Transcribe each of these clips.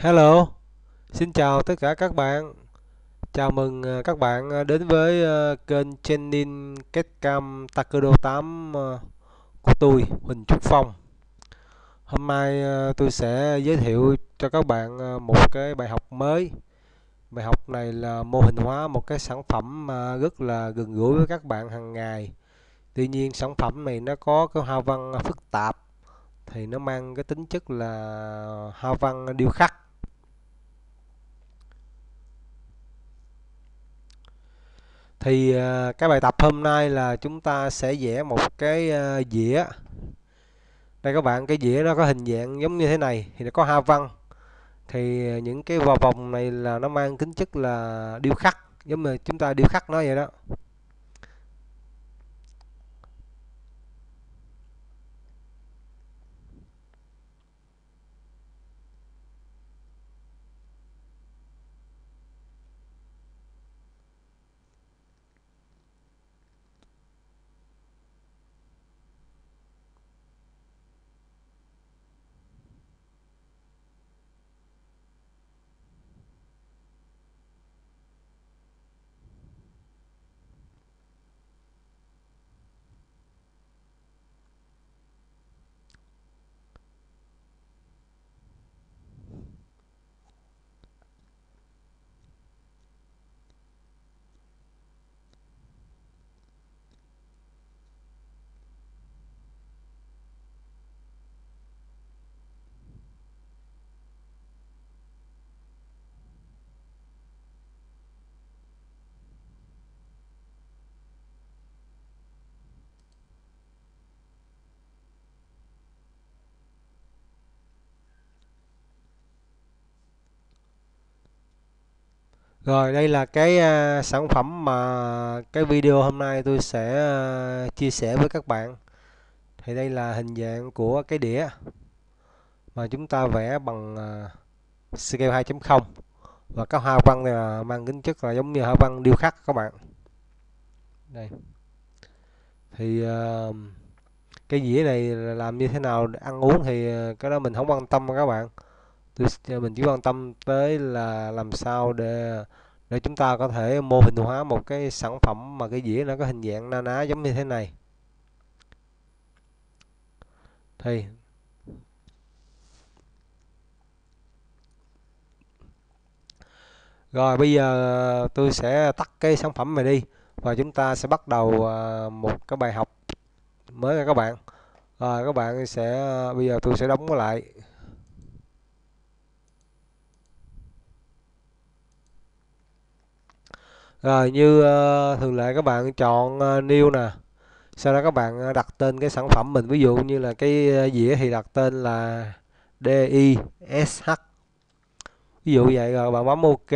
Hello, xin chào tất cả các bạn. Chào mừng các bạn đến với kênh Chenin Kết-Cam Taekwondo 8 của tôi, Huỳnh Trúc Phong. Hôm nay tôi sẽ giới thiệu cho các bạn một cái bài học mới. Bài học này là mô hình hóa một cái sản phẩm rất là gần gũi với các bạn hàng ngày. Tuy nhiên sản phẩm này nó có cái hoa văn phức tạp, thì nó mang cái tính chất là hoa văn điêu khắc. Thì cái bài tập hôm nay là chúng ta sẽ vẽ một cái dĩa. Đây các bạn, cái dĩa nó có hình dạng giống như thế này thì nó có hoa văn. Thì những cái vào vòng này là nó mang tính chất là điêu khắc, giống như chúng ta điêu khắc nó vậy đó. Rồi đây là cái sản phẩm mà cái video hôm nay tôi sẽ chia sẻ với các bạn. Thì đây là hình dạng của cái đĩa mà chúng ta vẽ bằng scale 2.0, và các hoa văn này là mang tính chất là giống như hoa văn điêu khắc các bạn. Đây. Thì cái dĩa này làm như thế nào để ăn uống thì cái đó mình không quan tâm các bạn. Mình chỉ quan tâm tới là làm sao để chúng ta có thể mô hình hóa một cái sản phẩm mà cái dĩa nó có hình dạng na ná giống như thế này. Thì rồi bây giờ tôi sẽ tắt cái sản phẩm này đi, và chúng ta sẽ bắt đầu một cái bài học mới nha các bạn. Rồi các bạn sẽ bây giờ tôi sẽ đóng nó lại. Rồi như thường lệ các bạn chọn new nè. Sau đó các bạn đặt tên cái sản phẩm mình, ví dụ như là cái dĩa thì đặt tên là DISH. Ví dụ vậy, rồi bạn bấm OK.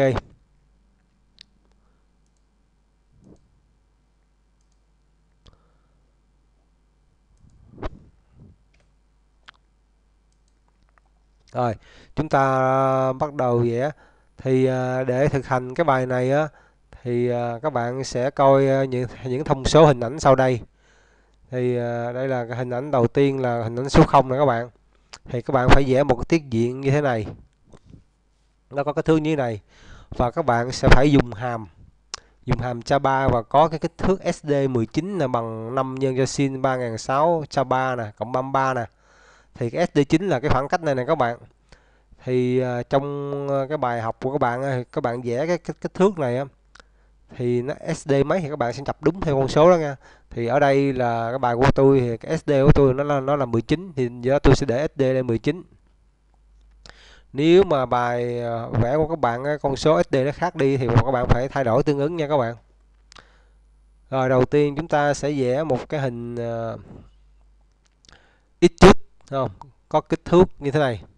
Rồi, chúng ta bắt đầu vẽ. Thì để thực hành cái bài này á thì các bạn sẽ coi những thông số hình ảnh sau đây. Thì đây là cái hình ảnh đầu tiên là hình ảnh số 0 nè các bạn. Thì các bạn phải vẽ một cái tiết diện như thế này. Nó có cái thước như thế này. Và các bạn sẽ phải dùng hàm Java, và có cái kích thước SD19 là bằng 5 nhân cho sin 3006 Java nè, cộng 33 nè. Thì cái SD9 là cái khoảng cách này nè các bạn. Thì trong cái bài học của các bạn các bạn vẽ cái kích thước này á, thì nó SD mấy thì các bạn sẽ nhập đúng theo con số đó nha. Thì ở đây là cái bài của tôi thì cái SD của tôi nó là 19, thì giờ tôi sẽ để SD lên 19. Nếu mà bài vẽ của các bạn con số SD nó khác đi thì các bạn phải thay đổi tương ứng nha các bạn. Rồi đầu tiên chúng ta sẽ vẽ một cái hình ít chút, không? Có kích thước như thế này.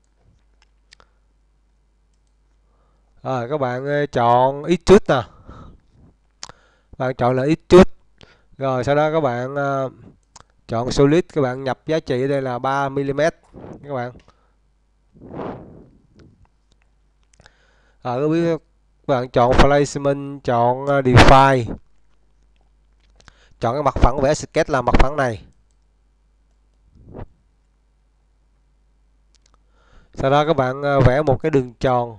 Rồi các bạn chọn ít chút nè. Bạn chọn là ít chút. Rồi sau đó các bạn chọn solid, các bạn nhập giá trị ở đây là 3 mm các bạn. Rồi các bạn chọn placement, chọn define. Chọn cái mặt phẳng, vẽ sketch là mặt phẳng này. Sau đó các bạn vẽ một cái đường tròn.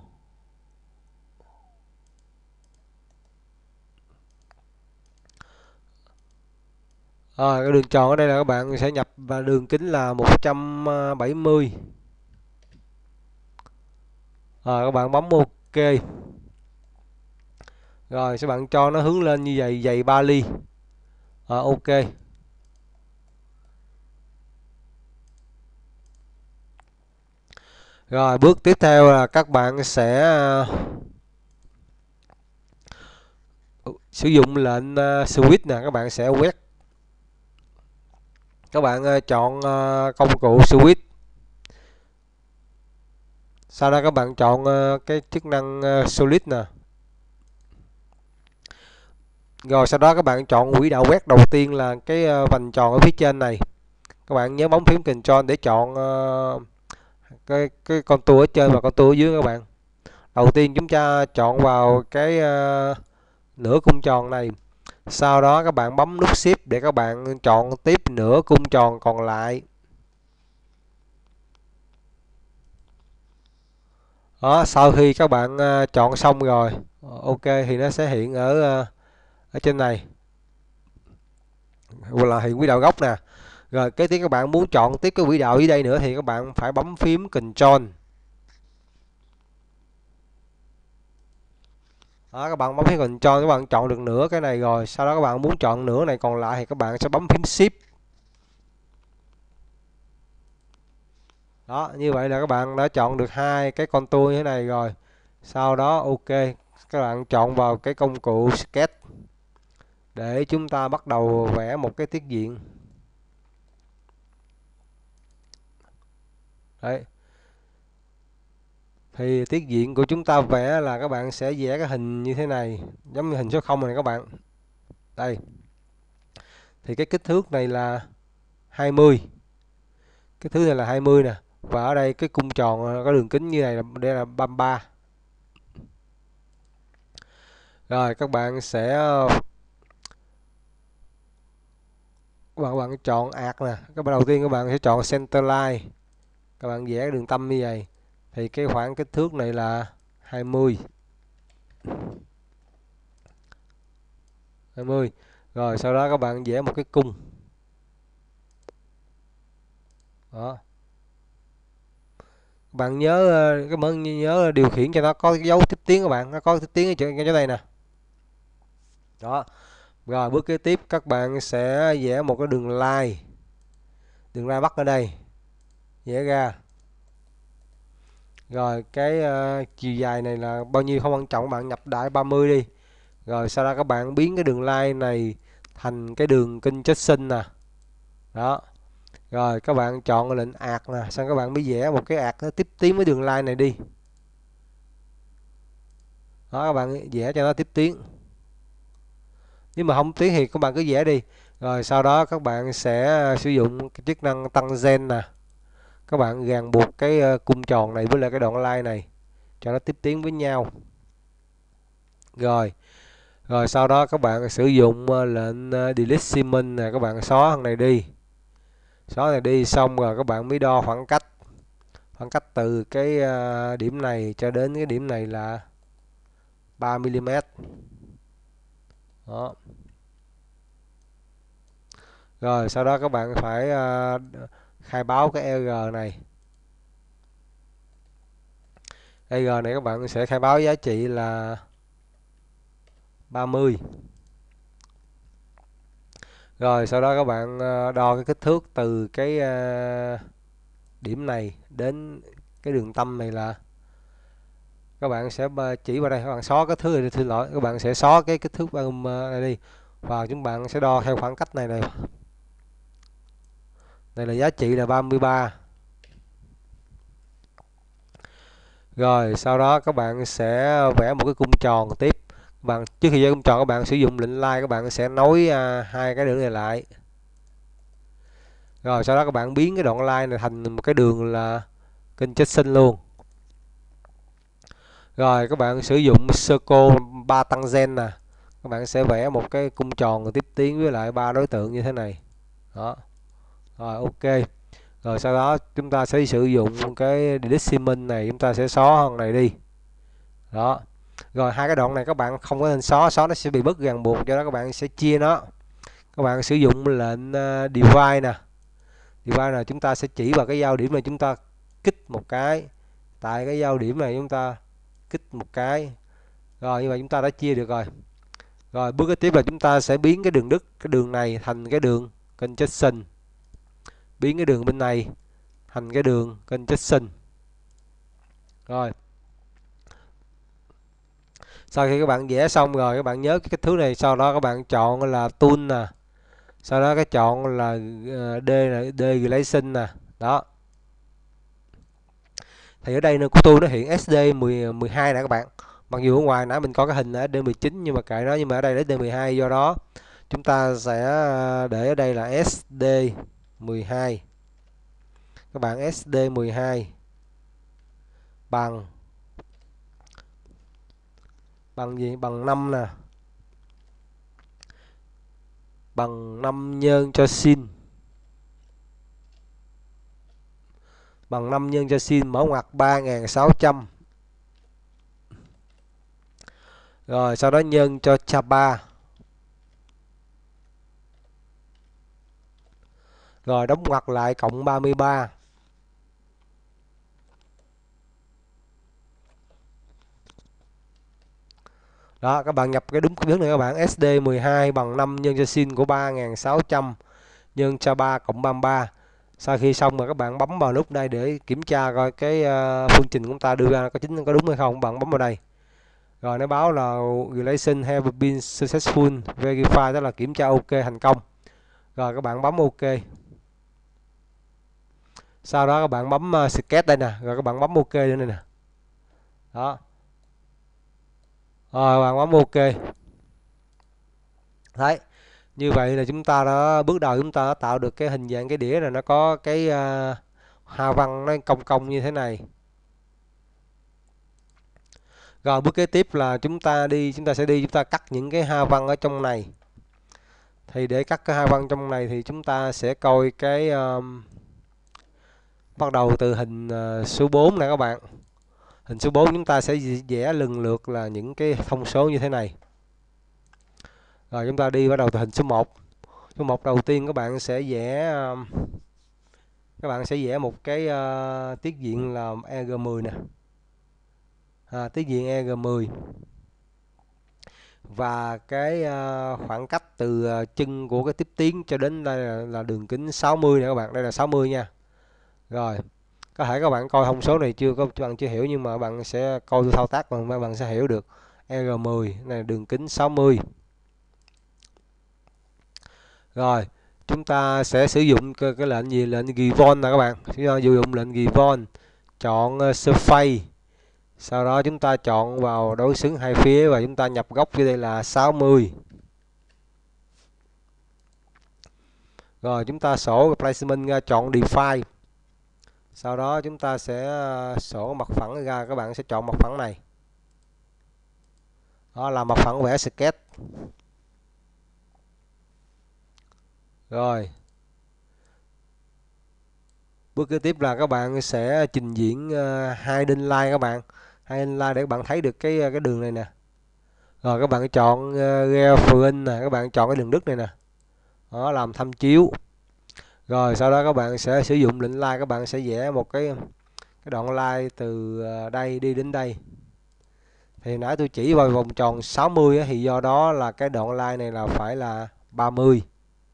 Cái đường tròn ở đây là các bạn sẽ nhập vào đường kính là 170. Các bạn bấm OK. Rồi các bạn cho nó hướng lên như vậy, dày 3 ly. OK. Rồi bước tiếp theo là các bạn sẽ sử dụng lệnh switch nè, các bạn sẽ quét. Các bạn chọn công cụ switch. Sau đó các bạn chọn cái chức năng solid nè. Rồi sau đó các bạn chọn quỹ đạo quét đầu tiên là cái vành tròn ở phía trên này. Các bạn nhớ bấm phím Ctrl để chọn cái contour ở trên và contour ở dưới các bạn. Đầu tiên chúng ta chọn vào cái nửa cung tròn này. Sau đó các bạn bấm nút Shift để các bạn chọn tiếp nửa cung tròn còn lại. Đó, sau khi các bạn chọn xong rồi, OK thì nó sẽ hiện ở trên này. Hoặc là hiện quỹ đạo gốc nè. Rồi kế tiếp các bạn muốn chọn tiếp cái quỹ đạo dưới đây nữa thì các bạn phải bấm phím Ctrl. Đó, các bạn bấm phím Ctrl các bạn chọn được nửa cái này rồi. Sau đó các bạn muốn chọn nửa này còn lại thì các bạn sẽ bấm phím Shift. Đó, như vậy là các bạn đã chọn được hai cái contour như thế này rồi. Sau đó OK, các bạn chọn vào cái công cụ Sketch để chúng ta bắt đầu vẽ một cái tiết diện. Đấy. Thì tiết diện của chúng ta vẽ là các bạn sẽ vẽ cái hình như thế này, giống như hình số 0 này các bạn. Đây. Thì cái kích thước này là 20. Kích thước này là 20 nè. Và ở đây cái cung tròn có đường kính như này là đây là 33. Rồi các bạn sẽ bạn chọn art nè. Các bạn đầu tiên các bạn sẽ chọn center line. Các bạn vẽ đường tâm như vậy. Thì cái khoảng kích thước này là 20. 20. Rồi sau đó các bạn vẽ một cái cung. Đó. Bạn nhớ nhớ điều khiển cho nó có cái dấu tiếp tiến các bạn, nó có tiếp tiến ở chỗ này nè. Đó. Rồi bước kế tiếp các bạn sẽ vẽ một cái đường line. Đường line bắt ở đây. Vẽ ra. Rồi cái chiều dài này là bao nhiêu không quan trọng, bạn nhập đại 30 đi. Rồi sau đó các bạn biến cái đường line này thành cái đường kinh section nè. Đó. Rồi các bạn chọn lệnh ạt nè, xong các bạn mới vẽ một cái ạt nó tiếp tiến với đường line này đi. Đó, các bạn vẽ cho nó tiếp tiến. Nếu mà không tiến thì các bạn cứ vẽ đi. Rồi sau đó các bạn sẽ sử dụng cái chức năng tăng gen nè. Các bạn ràng buộc cái cung tròn này với lại cái đoạn line này cho nó tiếp tiến với nhau. Rồi sau đó các bạn sử dụng lệnh delete segment nè, các bạn xóa thằng này đi. Xóa này đi xong rồi các bạn mới đo khoảng cách. Khoảng cách từ cái điểm này cho đến cái điểm này là 3 mm. Đó. Rồi sau đó các bạn phải khai báo cái R này. R này các bạn sẽ khai báo giá trị là 30. Rồi sau đó các bạn đo cái kích thước từ cái điểm này đến cái đường tâm này là các bạn sẽ chỉ vào đây, các bạn xóa cái thứ này, xin lỗi, các bạn sẽ xóa cái kích thước này đi và chúng bạn sẽ đo theo khoảng cách này này. Đây là giá trị là 33. Rồi sau đó các bạn sẽ vẽ một cái cung tròn tiếp. Trước khi vẽ cung tròn các bạn sử dụng lệnh line, các bạn sẽ nối hai cái đường này lại. Rồi sau đó các bạn biến cái đoạn line này thành một cái đường là kênh section luôn. Rồi các bạn sử dụng circle 3 tangent nè. Các bạn sẽ vẽ một cái cung tròn tiếp tiến với lại 3 đối tượng như thế này. Đó. Rồi OK. Rồi sau đó chúng ta sẽ sử dụng cái delete segment này, chúng ta sẽ xóa phần này đi. Đó. Rồi hai cái đoạn này các bạn không có nên xóa nó sẽ bị mất ràng buộc, do đó các bạn sẽ chia nó. Các bạn sử dụng lệnh divide nè. Divide là chúng ta sẽ chỉ vào cái giao điểm này, chúng ta kích một cái. Tại cái giao điểm này chúng ta kích một cái. Rồi như vậy chúng ta đã chia được rồi. Rồi bước kế tiếp là chúng ta sẽ biến cái đường đứt, cái đường này thành cái đường conjunction. Biến cái đường bên này thành cái đường conjunction. Rồi. Sau khi các bạn vẽ xong rồi, các bạn nhớ cái thứ này, sau đó các bạn chọn là tool nè. Sau đó cái chọn là degradation nè. Đó. Thì ở đây của tôi nó hiện SD12 nè các bạn. Mặc dù ở ngoài nãy mình có cái hình là SD19 nhưng mà kệ nó, nhưng mà ở đây là SD12, do đó chúng ta sẽ để ở đây là SD12. Các bạn SD12 bằng gì? Bằng 5 nè. Bằng 5 nhân cho sin. Bằng 5 nhân cho sin mở ngoặc 3600. Rồi sau đó nhân cho chapa. Rồi đóng ngoặc lại cộng 33. Đó, các bạn nhập cái đúng hướng này các bạn, SD12 bằng 5 nhân cho sin của 3600 nhân cho 3 cộng 33. Sau khi xong rồi các bạn bấm vào nút đây để kiểm tra coi cái phương trình của chúng ta đưa ra có đúng hay không, các bạn bấm vào đây. Rồi nó báo là relation have been successful verify, tức là kiểm tra ok thành công. Rồi các bạn bấm ok. Sau đó các bạn bấm sketch đây nè, rồi các bạn bấm ok đây nè. Đó. Rồi bạn bấm ok. Đấy. Như vậy là chúng ta đã bước đầu chúng ta đã tạo được cái hình dạng cái đĩa này, nó có cái hoa văn nó cong cong như thế này. Rồi bước kế tiếp là chúng ta sẽ cắt những cái hoa văn ở trong này. Thì để cắt cái hoa văn trong này thì chúng ta sẽ coi cái bắt đầu từ hình số 4 này các bạn. Hình số 4 chúng ta sẽ vẽ lần lượt là những cái thông số như thế này. Rồi chúng ta đi bắt đầu từ hình số 1. Số 1 đầu tiên các bạn sẽ vẽ một cái tiết diện là EG10 nè. Tiết diện EG10. Và cái khoảng cách từ chân của cái tiếp tiến cho đến đây là đường kính 60 nè các bạn. Đây là 60 nha. Rồi, có thể các bạn coi thông số này các bạn chưa hiểu, nhưng mà bạn sẽ coi thao tác và các bạn sẽ hiểu được. EG10 này là đường kính 60. Rồi, chúng ta sẽ sử dụng cái lệnh gì? Lệnh given nè các bạn. Sử dụng lệnh given, chọn surface. Sau đó chúng ta chọn vào đối xứng hai phía và chúng ta nhập góc dưới đây là 60. Rồi chúng ta sổ placement ra, chọn define. Sau đó chúng ta sẽ sổ mặt phẳng ra, các bạn sẽ chọn mặt phẳng này. Đó là mặt phẳng vẽ sketch. Rồi. Bước kế tiếp là các bạn sẽ trình diễn hai đinh line các bạn. Hai đinh line để các bạn thấy được cái đường này nè. Rồi các bạn chọn reference nè, các bạn chọn cái đường đứt này nè. Đó, làm tham chiếu. Rồi sau đó các bạn sẽ sử dụng lệnh line, các bạn sẽ vẽ một cái đoạn line từ đây đi đến đây. Thì nãy tôi chỉ vào vòng tròn 60 á, thì do đó là cái đoạn line này là phải là 30.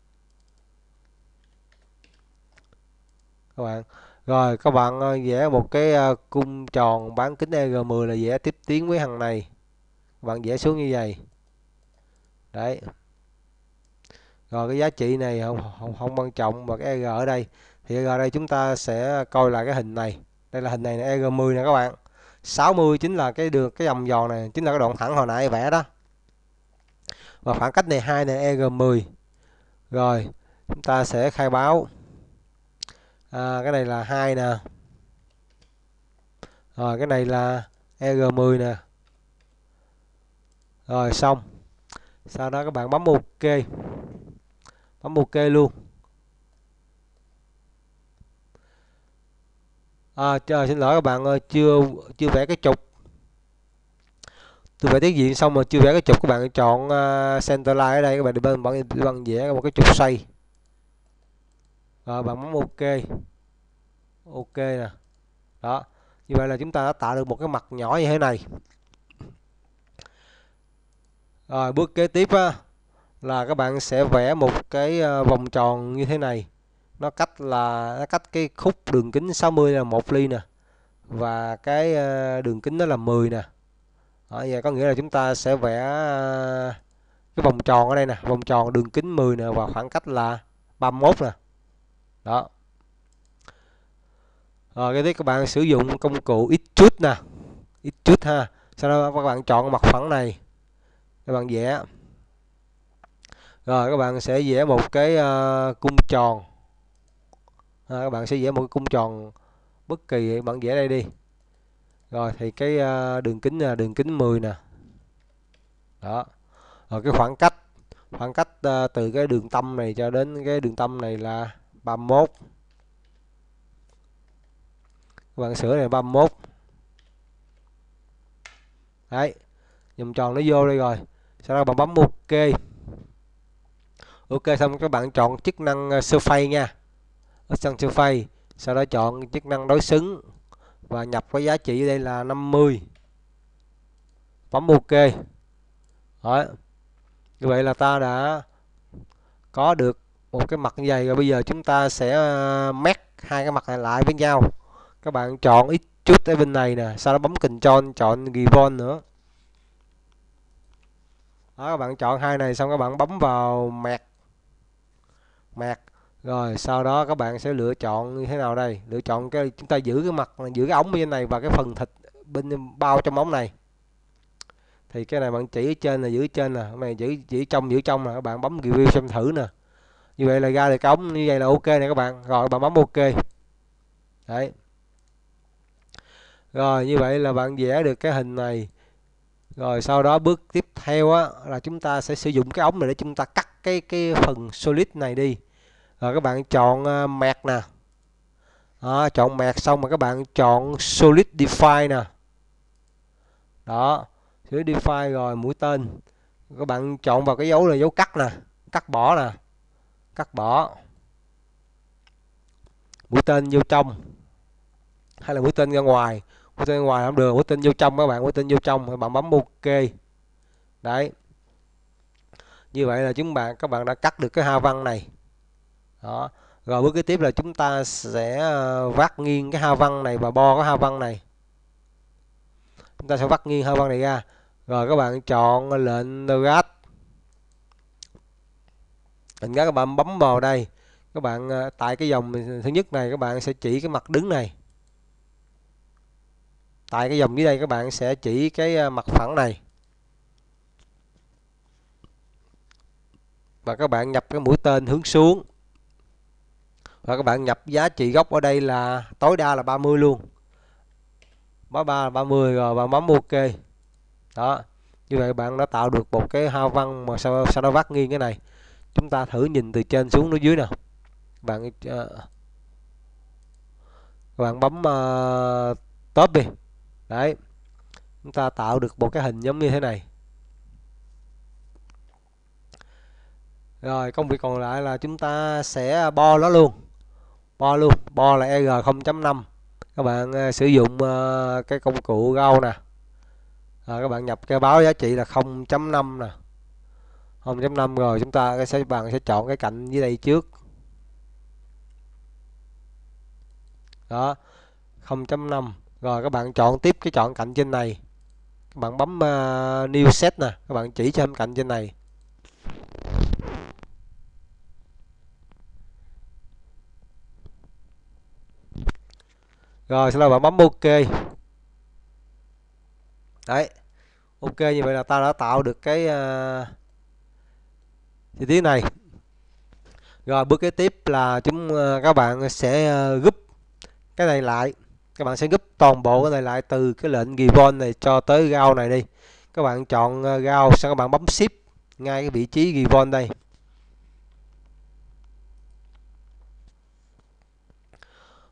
Các bạn. Rồi các bạn vẽ một cái cung tròn bán kính EG10 là vẽ tiếp tiến với hàng này. Các bạn vẽ xuống như vậy. Đấy. Rồi cái giá trị này không quan trọng, và cái EG ở đây. Thì EG ở đây chúng ta sẽ coi lại cái hình này. Đây là hình này EG10 nè các bạn. 60 chính là cái vòng tròn này, chính là cái đoạn thẳng hồi nãy vẽ đó. Và khoảng cách này 2 này EG10. Rồi, chúng ta sẽ khai báo. Cái này là 2 nè. Rồi cái này là EG10 nè. Rồi xong. Sau đó các bạn bấm OK. Bấm OK luôn. Xin lỗi các bạn ơi, chưa chưa vẽ cái trục. Tôi vẽ tiết diện xong mà chưa vẽ cái trục, các bạn chọn center line ở đây, các bạn đi bằng vẽ một cái trục xoay. Rồi bạn bấm ok. Ok nè. Đó. Như vậy là chúng ta đã tạo được một cái mặt nhỏ như thế này. Rồi bước kế tiếp á, là các bạn sẽ vẽ một cái vòng tròn như thế này. Nó cách cái khúc đường kính 60 là 1 ly nè. Và cái đường kính đó là 10 nè. Đó, vậy có nghĩa là chúng ta sẽ vẽ cái vòng tròn ở đây nè, vòng tròn đường kính 10 nè và khoảng cách là 31 nè. Đó. Rồi cái tiếp các bạn sử dụng công cụ Extrude nè. Extrude ha. Sau đó các bạn chọn mặt phẳng này. Các bạn vẽ. Rồi các bạn sẽ vẽ một cái cung tròn. Các bạn sẽ vẽ một cái cung tròn bất kỳ, bạn vẽ đây đi. Rồi thì cái đường kính là đường kính 10 nè. Đó. Rồi cái khoảng cách từ cái đường tâm này cho đến cái đường tâm này là 31. Các bạn sửa này 31. Đấy. Vòng tròn nó vô đây rồi. Sau đó bạn bấm ok. Ok xong các bạn chọn chức năng surface nha. Ở trong surface, sau đó chọn chức năng đối xứng và nhập cái giá trị đây là 50. Bấm ok. Đó. Như vậy là ta đã có được một cái mặt như vậy rồi. Bây giờ chúng ta sẽ match hai cái mặt này lại với nhau. Các bạn chọn Extrude ở bên này nè, sau đó bấm Ctrl chọn Gibbon nữa. Đó, các bạn chọn hai này xong các bạn bấm vào mạc. Rồi sau đó các bạn sẽ lựa chọn như thế nào đây? Lựa chọn cái chúng ta giữ cái mặt, giữ cái ống bên này và cái phần thịt bên bao trong ống này. Thì cái này bạn chỉ ở trên là giữ ở trên nè, cái này giữ trong nè, các bạn bấm review xem thử nè. Như vậy là ra được cái ống như vậy là ok nè các bạn. Rồi các bạn bấm ok. Đấy. Rồi như vậy là bạn vẽ được cái hình này. Rồi sau đó bước tiếp theo á là chúng ta sẽ sử dụng cái ống này để chúng ta cắt cái phần solid này đi. Rồi các bạn chọn mạc nè. Đó, chọn mạc xong mà các bạn chọn solidify nè. Đó, solidify rồi mũi tên. Các bạn chọn vào cái dấu là dấu cắt nè, cắt bỏ nè. Cắt bỏ. Mũi tên vô trong. Hay là mũi tên ra ngoài. Mũi tên ra ngoài không được, mũi tên vô trong các bạn, mũi tên vô trong, các bạn bấm ok. Đấy. Như vậy là các bạn đã cắt được cái hoa văn này. Đó. Rồi bước kế tiếp là chúng ta sẽ vắt nghiêng cái hoa văn này và bo cái hoa văn này. Chúng ta sẽ vắt nghiêng hoa văn này ra. Rồi các bạn chọn lệnh drag. Lệnh drag các bạn bấm vào đây. Các bạn tại cái dòng thứ nhất này các bạn sẽ chỉ cái mặt đứng này. Tại cái dòng dưới đây các bạn sẽ chỉ cái mặt phẳng này. Và các bạn nhập cái mũi tên hướng xuống. Và các bạn nhập giá trị gốc ở đây là tối đa là 30 luôn. Bấm 30 rồi bạn bấm ok. Đó. Như vậy bạn đã tạo được một cái hoa văn mà sau đó vắt nghiêng cái này. Chúng ta thử nhìn từ trên xuống đến dưới nào. Bạn bấm top đi. Đấy. Chúng ta tạo được một cái hình giống như thế này. Rồi công việc còn lại là chúng ta sẽ bo nó luôn. Bo là EG0.5. Các bạn sử dụng cái công cụ gao nè. Các bạn nhập cái báo giá trị là 0.5 nè. 0.5 rồi chúng ta bạn sẽ chọn cái cạnh dưới đây trước. Đó. 0.5. Rồi các bạn chọn tiếp cái chọn cạnh trên này. Các bạn bấm new set nè, các bạn chỉ cho cạnh trên này. Rồi sau đó bạn bấm ok. Đấy. Ok, như vậy là ta đã tạo được cái chi tiết này. Rồi bước kế tiếp là các bạn sẽ group cái này lại. Các bạn sẽ group toàn bộ cái này lại từ cái lệnh gibbon này cho tới gao này đi. Các bạn chọn gao, sau các bạn bấm shift ngay cái vị trí gibbon đây.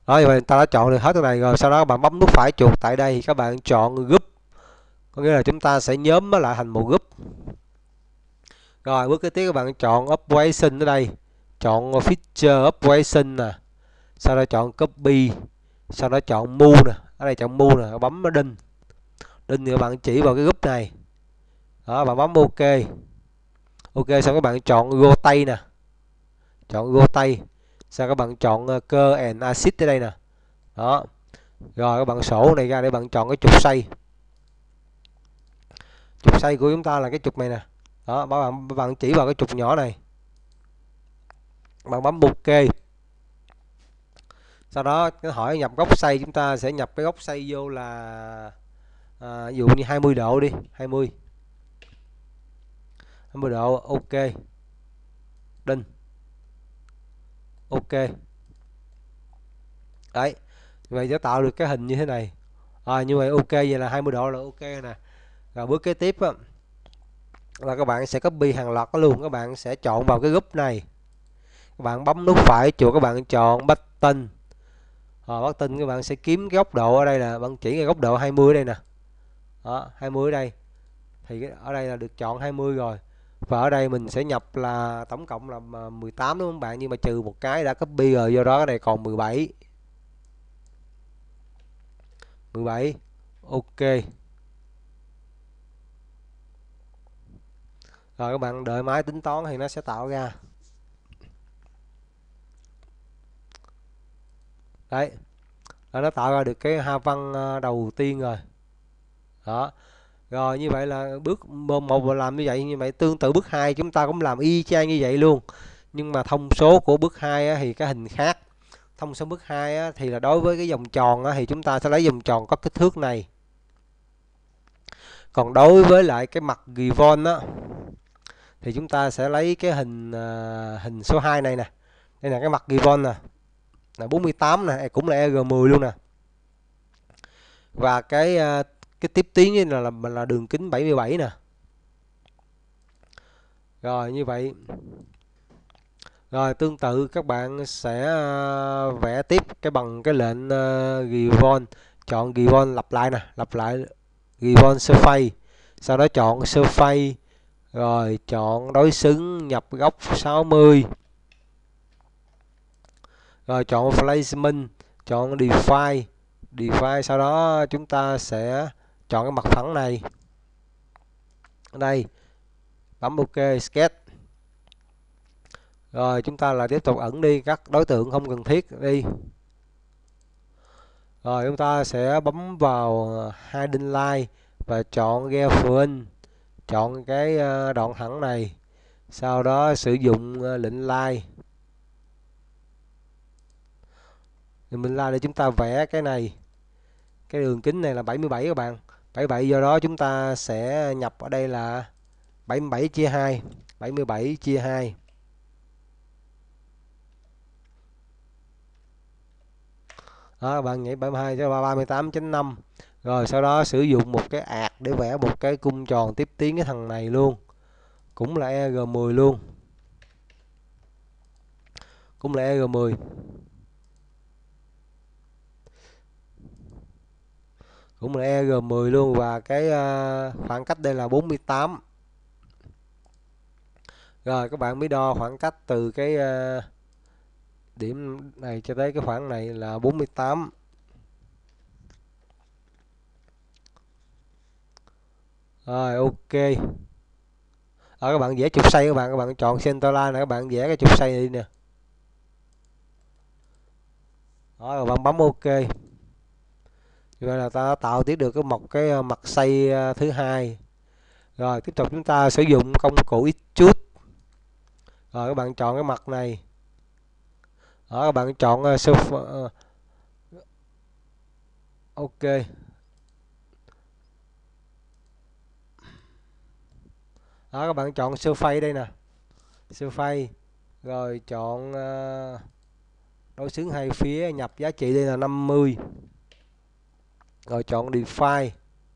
Đó, như vậy ta đã chọn được hết cái này rồi. Sau đó các bạn bấm nút phải chuột tại đây, các bạn chọn group, có nghĩa là chúng ta sẽ nhóm nó lại thành một group. Rồi bước kế tiếp các bạn chọn operation ở đây, chọn feature operation nè, sau đó chọn copy, sau đó chọn move nè, ở đây chọn move nè, bấm đinh, đinh thì các bạn chỉ vào cái group này. Đó, bạn bấm ok. Ok xong các bạn chọn rotate nè, chọn rotate, sau các bạn chọn cơ and assist ở đây nè. Đó, rồi các bạn sổ này ra để bạn chọn cái trục xoay. Trục xoay của chúng ta là cái trục này nè. Đó, bạn chỉ vào cái trục nhỏ này, bạn bấm ok. Sau đó cái hỏi nhập góc xoay, chúng ta sẽ nhập cái góc xoay vô là ví dụ như 20 độ đi, 20 độ. Ok, đinh, ok. Đấy, vậy sẽ tạo được cái hình như thế này. Như vậy ok, vậy là 20 độ là ok nè. Rồi bước kế tiếp á, là các bạn sẽ copy hàng loạt đó luôn. Các bạn sẽ chọn vào cái group này, các bạn bấm nút phải chuột, các bạn chọn button. Button các bạn sẽ kiếm cái góc độ ở đây, là bạn chỉ cái góc độ 20 ở đây nè. Đó, 20 ở đây. Thì ở đây là được chọn 20 rồi. Và ở đây mình sẽ nhập là tổng cộng là 18 đúng không bạn? Nhưng mà trừ một cái đã copy rồi, do đó cái này còn 17. 17. Ok. Rồi các bạn đợi máy tính toán thì nó sẽ tạo ra. Đấy. Nó tạo ra được cái ha văn đầu tiên rồi. Đó. Rồi như vậy là bước 1 làm như vậy. Như vậy tương tự bước 2 chúng ta cũng làm y chang như vậy luôn. Nhưng mà thông số của bước 2 thì cái hình khác. Thông số bước 2 thì là đối với cái vòng tròn thì chúng ta sẽ lấy vòng tròn có kích thước này. Còn đối với lại cái mặt given thì chúng ta sẽ lấy cái hình số 2 này nè. Đây là cái mặt given nè. Là 48 nè, cũng là EG10 luôn nè. Và cái tiếp tiến là đường kính 77 nè. Rồi như vậy. Rồi tương tự các bạn sẽ vẽ tiếp cái bằng cái lệnh given, chọn given lặp lại nè, lặp lại given surface. Sau đó chọn surface, rồi chọn đối xứng, nhập góc 60. Rồi chọn placement, chọn define, sau đó chúng ta sẽ chọn cái mặt phẳng này. Ở đây bấm ok, sketch. Rồi chúng ta lại tiếp tục ẩn đi các đối tượng không cần thiết đi. Rồi chúng ta sẽ bấm vào hidden line và chọn reference, chọn cái đoạn thẳng này. Sau đó sử dụng lệnh line. Mình line để chúng ta vẽ cái này. Cái đường kính này là 77 các bạn. 77, do đó chúng ta sẽ nhập ở đây là 77 chia 2. 77 chia 2. Đó, các bạn nhảy 72 cho 38.5. Rồi sau đó sử dụng một cái ạt để vẽ một cái cung tròn tiếp tiến cái thằng này luôn. Cũng là EG10 luôn. Cũng là EG10. Cũng là EG10 luôn, và cái khoảng cách đây là 48. Rồi các bạn mới đo khoảng cách từ cái điểm này cho tới cái khoảng này là 48. Rồi ok. Các bạn vẽ trục xoay, các bạn chọn center line này, các bạn vẽ cái trục xoay đi nè. Đó, rồi bạn bấm ok. Như vậy là ta đã tạo tiếp được một cái mặt xoay thứ hai. Rồi tiếp tục chúng ta sử dụng công cụ extrude. Rồi các bạn chọn cái mặt này. Đó, các bạn chọn ok. Đó, các bạn chọn surface đây nè. Surface. Rồi chọn đối xứng hai phía, nhập giá trị đây là 50. Rồi chọn define.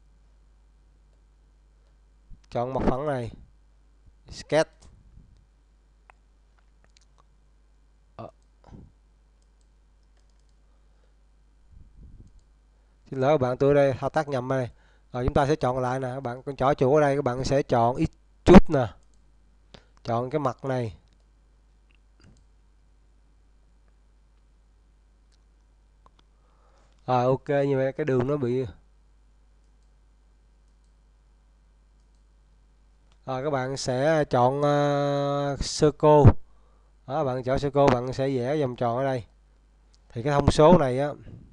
Chọn mặt phẳng này. Sketch. Xin lỗi các bạn, tôi ở đây thao tác nhầm đây. Rồi chúng ta sẽ chọn lại nè, các bạn con chỏ chuột ở đây các bạn sẽ chọn Extrude nè, chọn cái mặt này. Rồi ok, như vậy cái đường nó bị. Rồi các bạn sẽ chọn Circle. Đó, các bạn chọn Circle, bạn sẽ vẽ vòng tròn ở đây. Thì cái thông số này á,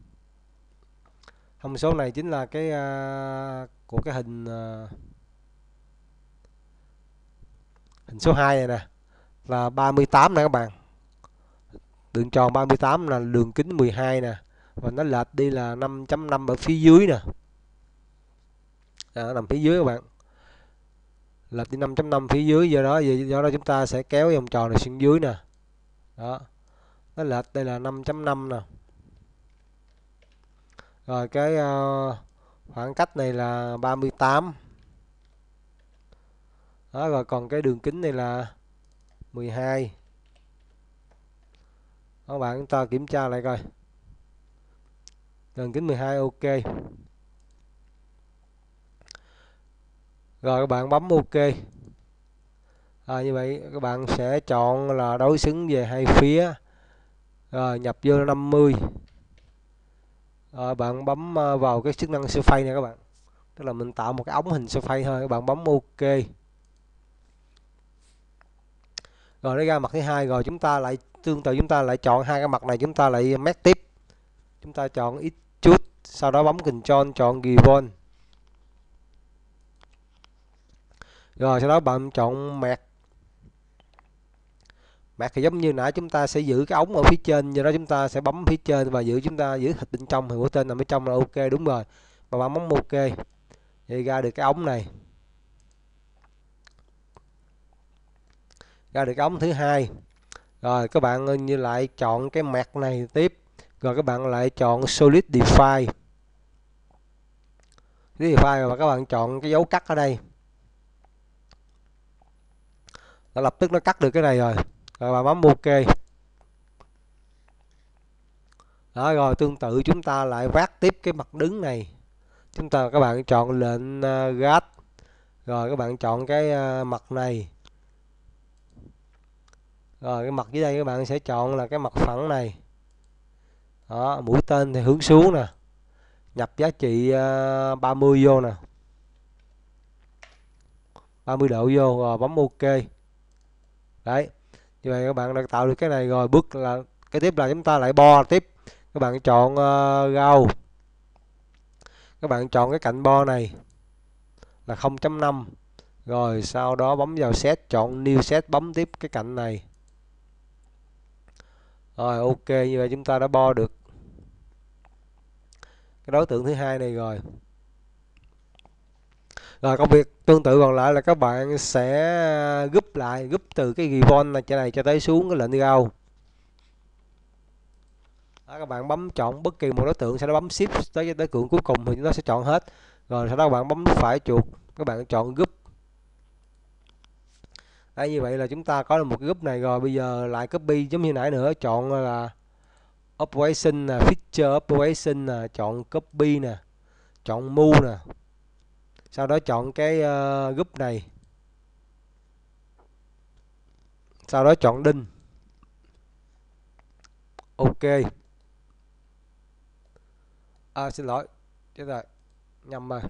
thông số này chính là cái của cái hình hình số 2 này nè, là 38 nè các bạn. Đường tròn 38 là đường kính 12 nè, và nó lệch đi là 5.5 ở phía dưới nè. Nằm phía dưới các bạn, lệch đi 5.5 phía dưới, do đó chúng ta sẽ kéo vòng tròn này xuống dưới nè. Đó, nó lệch đây là 5.5 nè. Rồi cái khoảng cách này là 38. Đó, rồi còn cái đường kính này là 12. Đó, các bạn chúng ta kiểm tra lại coi. Đường kính 12 ok. Rồi các bạn bấm ok. Như vậy các bạn sẽ chọn là đối xứng về hai phía. Rồi nhập vô 50. Rồi bạn bấm vào cái chức năng surface này các bạn. Tức là mình tạo một cái ống hình surface thôi, các bạn bấm ok. Rồi nó ra mặt thứ hai, rồi chúng ta lại tương tự, chúng ta lại chọn hai cái mặt này, chúng ta lại mét tiếp. Chúng ta chọn Extrude, sau đó bấm Ctrl chọn Gibbon. Rồi sau đó bạn chọn mẹt. Mẹt thì giống như nãy chúng ta sẽ giữ cái ống ở phía trên, do đó chúng ta sẽ bấm phía trên và chúng ta giữ thịt bên trong, hình của tên nằm bên trong là ok, đúng rồi. Và bạn bấm ok. Vậy ra được cái ống này. Ra được cái ống thứ hai. Rồi các bạn như lại chọn cái mẹt này tiếp. Rồi các bạn lại chọn Solidify. Solidify và các bạn chọn cái dấu cắt ở đây. Nó lập tức nó cắt được cái này rồi. Rồi bạn bấm ok. Đó, rồi tương tự chúng ta lại vát tiếp cái mặt đứng này. Các bạn chọn lệnh gạt. Rồi các bạn chọn cái mặt này. Rồi cái mặt dưới đây các bạn sẽ chọn là cái mặt phẳng này. Đó, mũi tên thì hướng xuống nè. Nhập giá trị 30 vô nè. 30 độ vô, rồi bấm ok. Đấy. Như vậy các bạn đã tạo được cái này rồi. Bước là cái tiếp là chúng ta lại bo tiếp. Các bạn chọn rau. Các bạn chọn cái cạnh bo này là 0.5. Rồi sau đó bấm vào set, chọn new set, bấm tiếp cái cạnh này. Rồi ok, như vậy chúng ta đã bo được cái đối tượng thứ hai này rồi. Rồi công việc tương tự còn lại là các bạn sẽ group từ cái gibbon này cho tới xuống cái lệnh rau. Đó, các bạn bấm chọn bất kỳ một đối tượng, sau đó bấm shift tới đối tượng cuối cùng thì nó sẽ chọn hết. Rồi sau đó các bạn bấm nút phải chuột, các bạn chọn group. Đây, như vậy là chúng ta có được một cái group này rồi. Bây giờ lại copy giống như nãy nữa, chọn là operation nè, feature operation nè, chọn copy nè, chọn move nè. Sau đó chọn cái group này. Sau đó chọn đinh. Ok. Xin lỗi. Chết rồi. Nhầm rồi.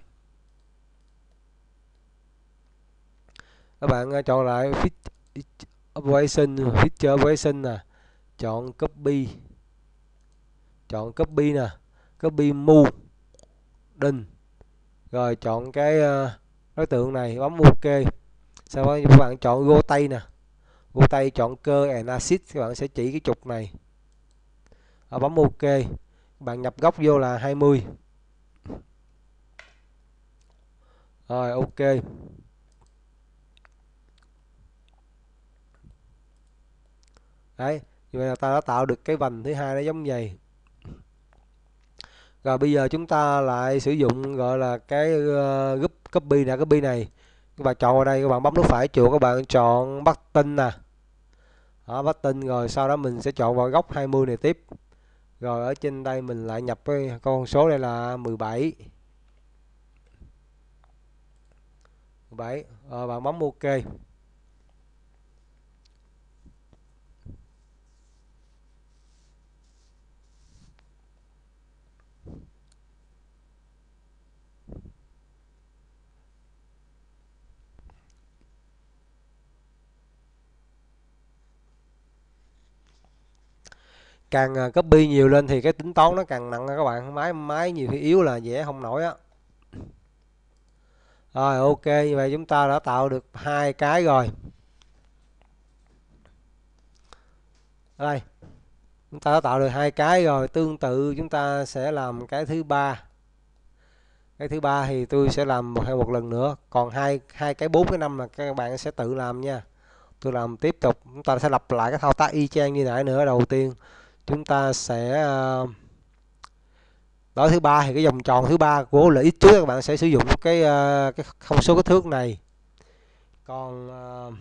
Các bạn chọn lại feature operation nè, chọn copy. Chọn copy nè, copy move, đinh. Rồi chọn cái đối tượng này, bấm ok. Sau đó các bạn chọn rotate nè. Rotate chọn cơ and axis, các bạn sẽ chỉ cái trục này. Bấm ok. Các bạn nhập góc vô là 20. Rồi ok. Đấy, như vậy là ta đã tạo được cái vành thứ hai nó giống vậy. Rồi bây giờ chúng ta lại sử dụng gọi là cái group copy này. Các bạn chọn vào đây, các bạn bấm nút phải chuột, các bạn chọn button nè. Đó, button, rồi sau đó mình sẽ chọn vào góc 20 này tiếp. Rồi ở trên đây mình lại nhập cái con số đây là 17. Bạn bấm OK. Càng copy nhiều lên thì cái tính toán nó càng nặng các bạn. Máy nhiều khi yếu là vẽ không nổi á. Rồi OK, như vậy chúng ta đã tạo được 2 cái rồi. Đây, chúng ta đã tạo được 2 cái rồi. Tương tự chúng ta sẽ làm cái thứ ba. Cái thứ ba thì tôi sẽ làm một lần nữa. Còn hai cái 4 cái 5 là các bạn sẽ tự làm nha. Tôi làm tiếp tục. Chúng ta sẽ lặp lại cái thao tác y chang như nãy nữa. Đầu tiên chúng ta sẽ đối thứ ba thì cái vòng tròn thứ ba của lợi ích trước các bạn sẽ sử dụng cái thông số kích thước này. Còn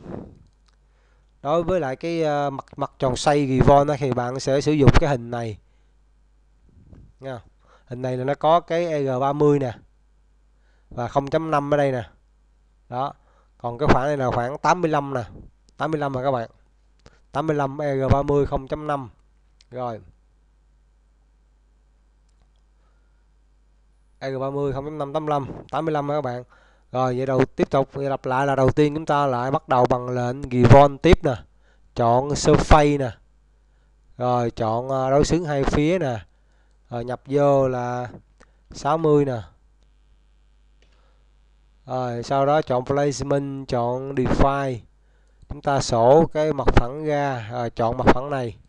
đối với lại cái mặt tròn xoay Givon thì bạn sẽ sử dụng cái hình này nha. Hình này là nó có cái EG30 nè và 0.5 ở đây nè. Đó. Còn cái khoảng này là khoảng 85 nè. 85 mà các bạn. 85 EG30 0.5. Rồi. EG30 0.5 85 các bạn. Rồi vậy tiếp tục lặp lại là đầu tiên chúng ta lại bắt đầu bằng lệnh Givon tiếp nè. Chọn Surface nè. Rồi chọn đối xứng hai phía nè. Rồi nhập vô là 60 nè. Rồi sau đó chọn Placement, chọn Define. Chúng ta sổ cái mặt phẳng ra, rồi chọn mặt phẳng này.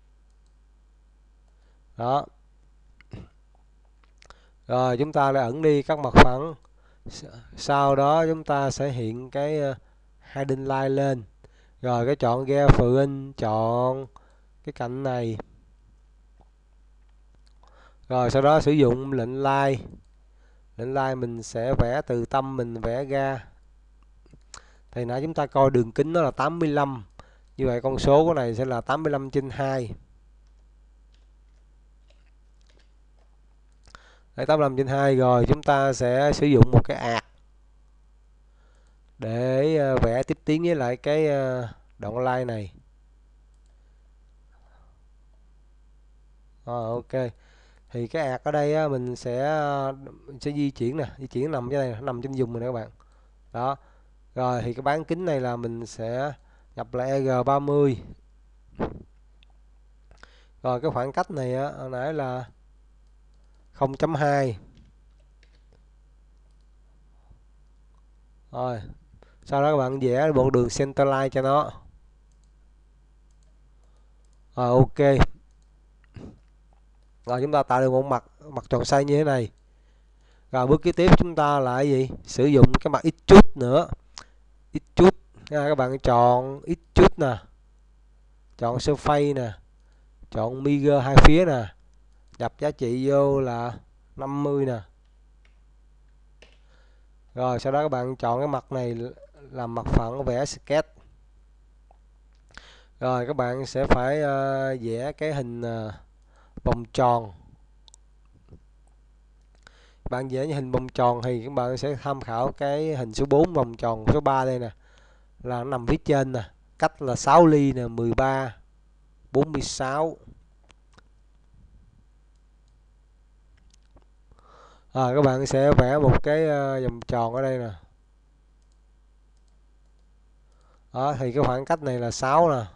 Đó. Rồi chúng ta lại ẩn đi các mặt phẳng. Sau đó chúng ta sẽ hiện cái hidden line lên. Rồi cái chọn Reference, chọn cái cạnh này. Rồi sau đó sử dụng lệnh line. Lệnh line mình sẽ vẽ từ tâm mình vẽ ra. Thì nãy chúng ta coi đường kính nó là 85. Như vậy con số của này sẽ là 85/2. Đây 85/2 rồi chúng ta sẽ sử dụng một cái ạt để vẽ tiếp tiến với lại cái đoạn line này. OK. Thì cái ạt ở đây á, mình sẽ di chuyển nè, di chuyển nằm dưới đây, nằm trên vùng này nè các bạn. Đó. Rồi thì cái bán kính này là mình sẽ nhập lại EG30. Rồi cái khoảng cách này á, hồi nãy là 0.2. Rồi. Sau đó các bạn vẽ một đường centerline cho nó. Rồi OK. Rồi chúng ta tạo được một mặt tròn xoay như thế này. Rồi bước kế tiếp chúng ta là cái gì? Sử dụng cái mặt extrude nữa. Extrude nha, các bạn chọn extrude nè. Chọn surface nè. Chọn measure hai phía nè. Nhập giá trị vô là 50 nè. Rồi sau đó các bạn chọn cái mặt này làm mặt phẳng vẽ sketch. Rồi các bạn sẽ phải vẽ cái hình vòng tròn. Bạn vẽ hình vòng tròn thì các bạn sẽ tham khảo cái hình số 4 vòng tròn số 3 đây nè. Là nó nằm phía trên nè. Cách là 6 ly nè, 13, 46. Các bạn sẽ vẽ một cái vòng tròn ở đây nè. Đó, thì cái khoảng cách này là 6 nè.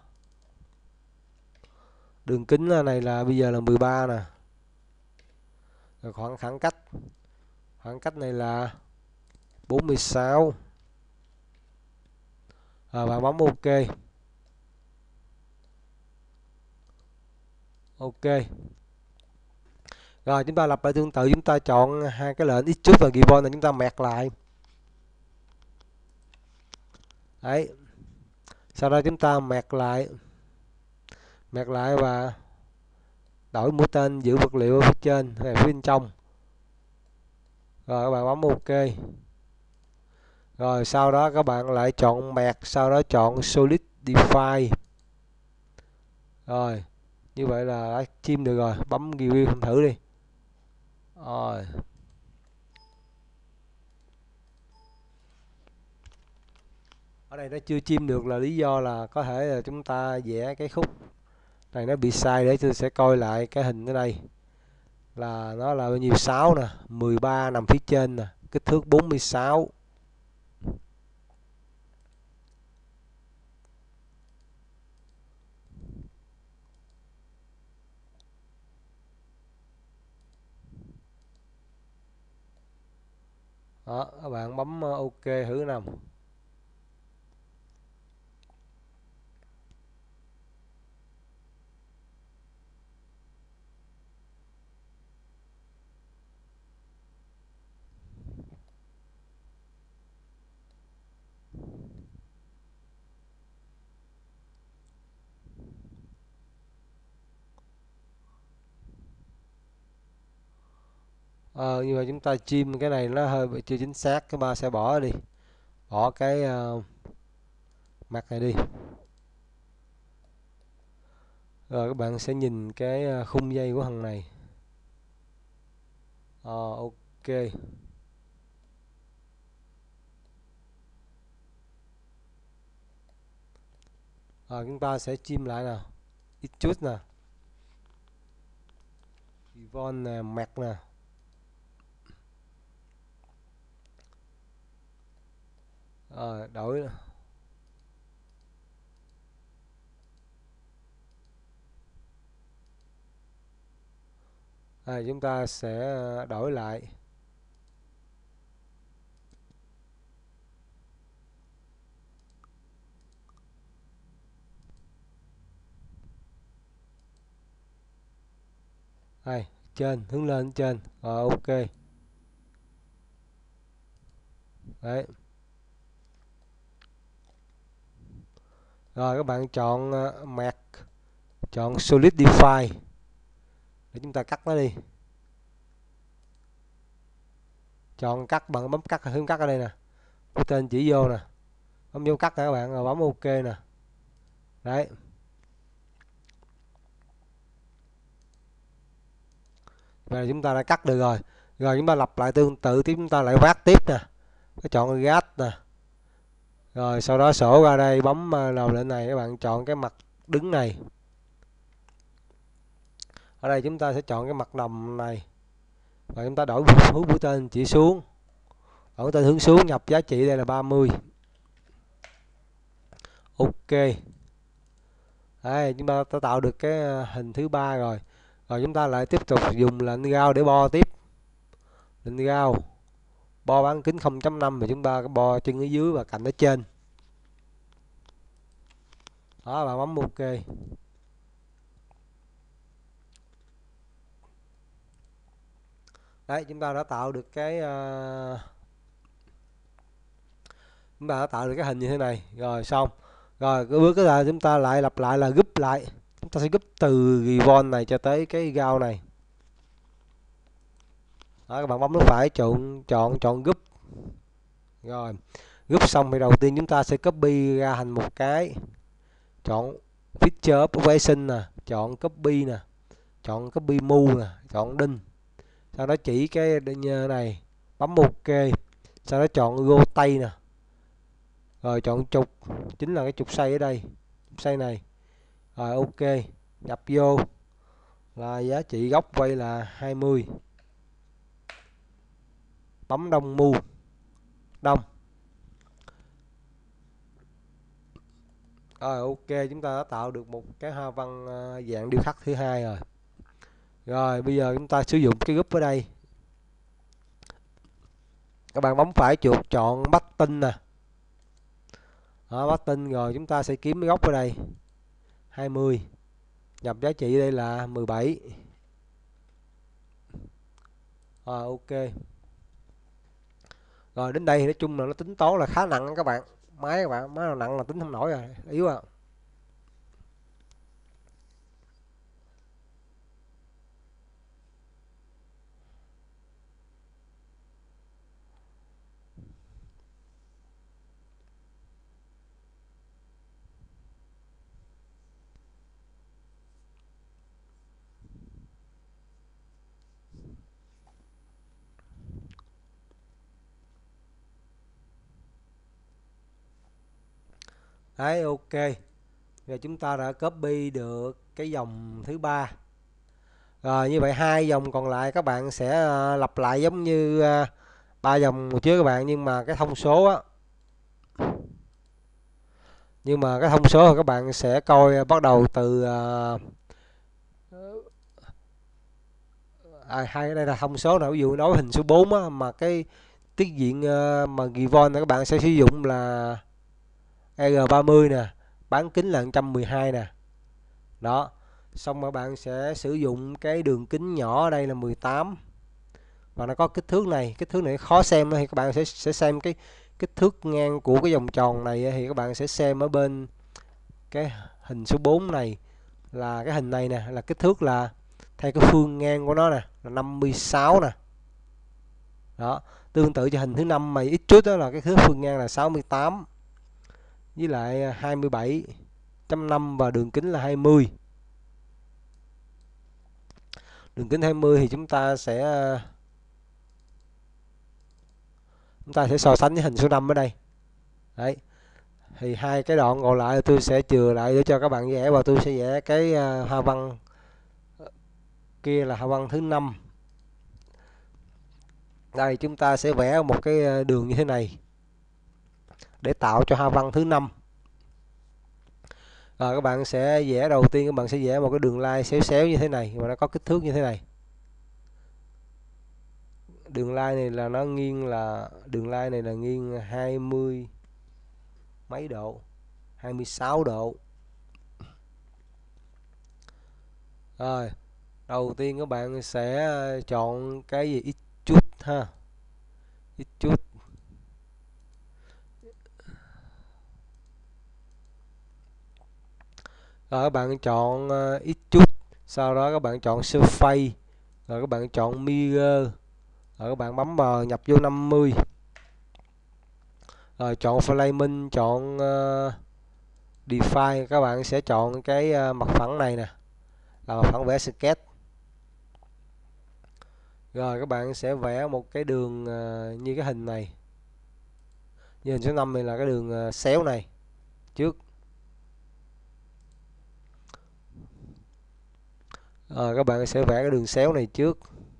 Đường kính này là bây giờ là 13 nè. Rồi khoảng cách này là 46. Bạn bấm OK. OK. Rồi chúng ta lặp lại tương tự, chúng ta chọn hai cái lệnh extrude và Givon là chúng ta mẹt lại. Đấy. Sau đó chúng ta mẹt lại và đổi mũi tên giữ vật liệu ở phía trên hay phía bên trong. Rồi các bạn bấm OK. Rồi sau đó các bạn lại chọn mẹt, sau đó chọn Solidify. Rồi Như vậy là đã chim được rồi, bấm review xem thử đi. Rồi. Ở đây nó chưa chim được là lý do là có thể là chúng ta vẽ cái khúc này nó bị sai, để tôi sẽ coi lại cái hình ở đây. Là nó là bao nhiêu, 6 nè, 13 nằm phía trên nè, kích thước 46. Đó, các bạn bấm OK thử nằm. Nhưng mà chúng ta chim cái này nó hơi bị chưa chính xác, cái ba sẽ bỏ đi, bỏ cái mặt này đi. Rồi các bạn sẽ nhìn cái khung dây của thằng này. OK. Chúng ta sẽ chim lại nào, ít chút nè, Yvonne nè, mặt nè. Đổi. Chúng ta sẽ đổi lại. Trên, hướng lên trên. OK. Đấy. Rồi các bạn chọn matte, chọn Solidify để chúng ta cắt nó đi. Chọn cắt, bằng bấm cắt, hướng cắt ở đây nè, cái tên chỉ vô nè, bấm dấu cắt nè các bạn, rồi bấm OK nè. Đấy. Vậy là chúng ta đã cắt được rồi. Rồi chúng ta lặp lại tương tự tiếp, chúng ta lại vát tiếp nè, chọn gát nè. Rồi sau đó sổ ra đây, bấm đầu lệnh này, các bạn chọn cái mặt đứng này. Ở đây chúng ta sẽ chọn cái mặt đồng này, và chúng ta đổi hướng mũi tên chỉ xuống, đổi tên hướng xuống, nhập giá trị đây là 30. OK. Đây, chúng ta đã tạo được cái hình thứ ba rồi. Rồi chúng ta lại tiếp tục dùng lệnh gao để bo tiếp. Lệnh gao bo bán kính 0.5 thì chúng ta cái bo chân ở dưới và cạnh ở trên. Đó, bạn bấm OK. Đấy, chúng ta đã tạo được cái chúng ta đã tạo được cái hình như thế này. Rồi xong. Rồi cái bước là chúng ta lại lặp lại là gúp lại. Chúng ta sẽ gúp từ ribbon này cho tới cái gao này. Đó, các bạn bấm nút phải chọn gúp. Rồi, gúp xong thì đầu tiên chúng ta sẽ copy ra thành một cái. Chọn Feature Operation nè, chọn copy nè, chọn copy move nè, chọn đinh. Sau đó chỉ cái này, bấm OK. Sau đó chọn rotate nè. Rồi chọn trục, chính là cái trục xoay ở đây, trục xoay này. Rồi OK, nhập vô là giá trị góc quay là 20. Bấm đông move, đông. Rồi OK, chúng ta đã tạo được một cái hoa văn dạng điêu khắc thứ hai rồi. Rồi bây giờ chúng ta sử dụng cái group ở đây. Các bạn bấm phải chuột chọn button nè. Đó, button, rồi chúng ta sẽ kiếm cái góc ở đây 20. Nhập giá trị đây là 17. Rồi OK. Rồi đến đây thì nói chung là nó tính toán là khá nặng các bạn. Máy các bạn, máy nào nặng là tính không nổi rồi, yếu à. Đấy, ok. Rồi chúng ta đã copy được cái dòng thứ ba. Rồi như vậy hai dòng còn lại các bạn sẽ lặp lại giống như ba dòng trước các bạn, nhưng mà cái thông số á, thì các bạn sẽ coi bắt đầu từ hai cái đây là thông số nào, ví dụ nói hình số 4 á, mà cái tiết diện mà given này các bạn sẽ sử dụng là R30 nè, bán kính là 112 nè. Đó. Xong rồi bạn sẽ sử dụng cái đường kính nhỏ ở đây là 18 và nó có kích thước này khó xem thì các bạn sẽ xem cái kích thước ngang của cái vòng tròn này, thì các bạn sẽ xem ở bên cái hình số 4 này là cái hình này nè, là kích thước là theo cái phương ngang của nó nè là 56 nè. Đó, tương tự cho hình thứ 5 mày ít chút đó là cái thước phương ngang là 68 với lại 27.5 và đường kính là 20. Đường kính 20 thì chúng ta sẽ so sánh với hình số 5 ở đây. Đấy. Thì hai cái đoạn còn lại tôi sẽ chừa lại để cho các bạn vẽ, và tôi sẽ vẽ cái hoa văn kia là hoa văn thứ 5. Đây chúng ta sẽ vẽ một cái đường như thế này để tạo cho hoa văn thứ 5. Rồi các bạn sẽ vẽ, đầu tiên các bạn sẽ vẽ một cái đường line xéo xéo như thế này và nó có kích thước như thế này. Đường line này là nó nghiêng, là đường line này là nghiêng 20 mấy độ, 26 độ. Rồi, đầu tiên các bạn sẽ chọn cái gì ít chút ha. Ít chút. Rồi các bạn chọn ít chút, sau đó các bạn chọn surface, rồi các bạn chọn mirror, rồi các bạn bấm vào nhập vô 50. Rồi chọn framing, chọn define, các bạn sẽ chọn cái mặt phẳng này nè, là mặt phẳng vẽ sketch. Rồi các bạn sẽ vẽ một cái đường như cái hình này. Như hình số 5 này là cái đường xéo này trước. Rồi các bạn sẽ vẽ cái đường xéo này trước.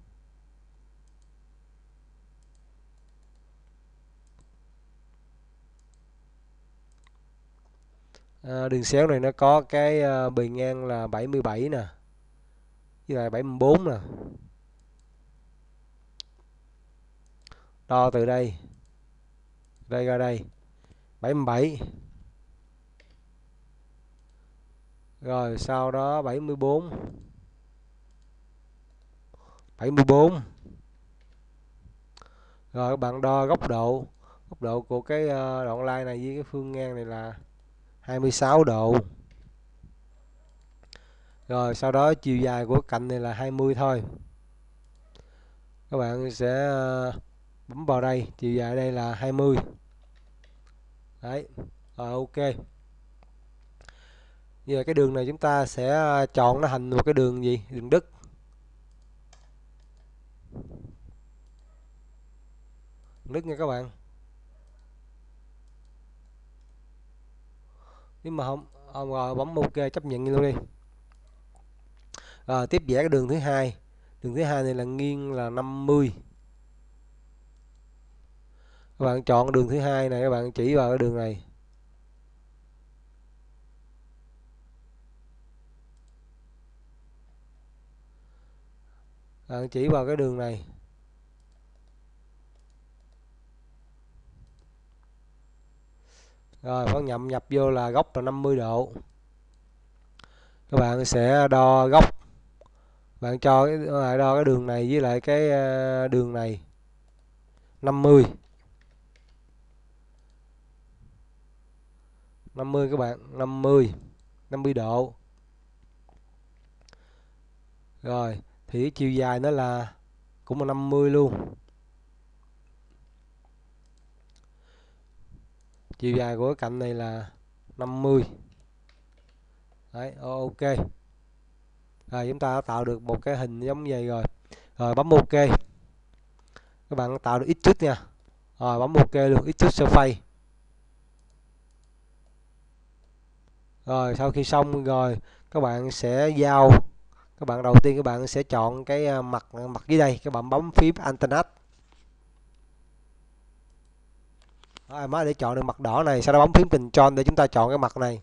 Đường xéo này nó có cái bề ngang là 77 nè, với lại 74 nè. Đo từ đây ra đây 77. Rồi sau đó 74. Rồi các bạn đo góc độ của cái đoạn line này với cái phương ngang này là 26 độ. Rồi sau đó chiều dài của cạnh này là 20 thôi. Các bạn sẽ bấm vào đây, chiều dài đây là 20. Đấy. Rồi ok. Giờ cái đường này chúng ta sẽ chọn nó thành một cái đường gì? Đường đứt. Đứt nha các bạn. Nếu mà không rồi bấm ok, chấp nhận luôn đi. Rồi tiếp vẽ cái đường thứ hai. Đường thứ hai này là nghiêng là 50. Các bạn chọn đường thứ hai này, các bạn chỉ vào cái đường này. Bạn chỉ vào cái đường này. Rồi phân nhập vô là góc là 50 độ. Các bạn sẽ đo góc. Bạn cho đo cái đường này với lại cái đường này 50. 50 các bạn, 50 độ. Rồi, thì chiều dài nó là cũng là 50 luôn. Chiều dài của cái cạnh này là 50. Đấy, ok. Rồi chúng ta đã tạo được một cái hình giống vậy rồi. Rồi bấm ok. Các bạn tạo được ít chút nha. Rồi bấm ok luôn, ít chút surface. Rồi sau khi xong rồi các bạn sẽ giao, các bạn đầu tiên các bạn sẽ chọn cái mặt mặt dưới đây, các bạn bấm phím Alternate mới để chọn được mặt đỏ này, sau đó bấm phím Ctrl để chúng ta chọn cái mặt này.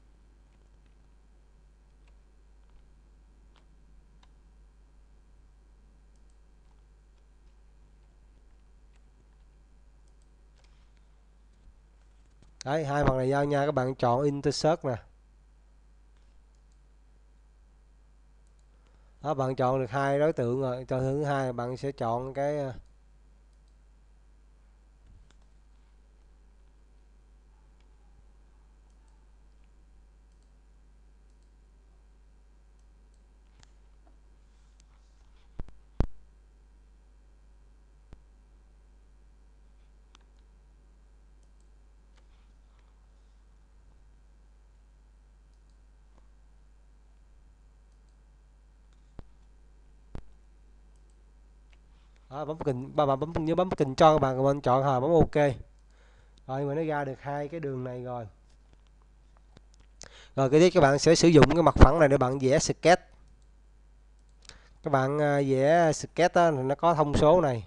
Đấy, hai mặt này giao nhau, các bạn chọn Intersect nè. Đó, bạn chọn được hai đối tượng rồi, cho thứ hai bạn sẽ chọn cái đó, nhớ bấm Ctrl, các bạn comment chọn rồi bấm OK. Rồi mà nó ra được hai cái đường này rồi. Rồi cái tiếp các bạn sẽ sử dụng cái mặt phẳng này để bạn vẽ sketch. Các bạn vẽ sketch đó, thì nó có thông số này.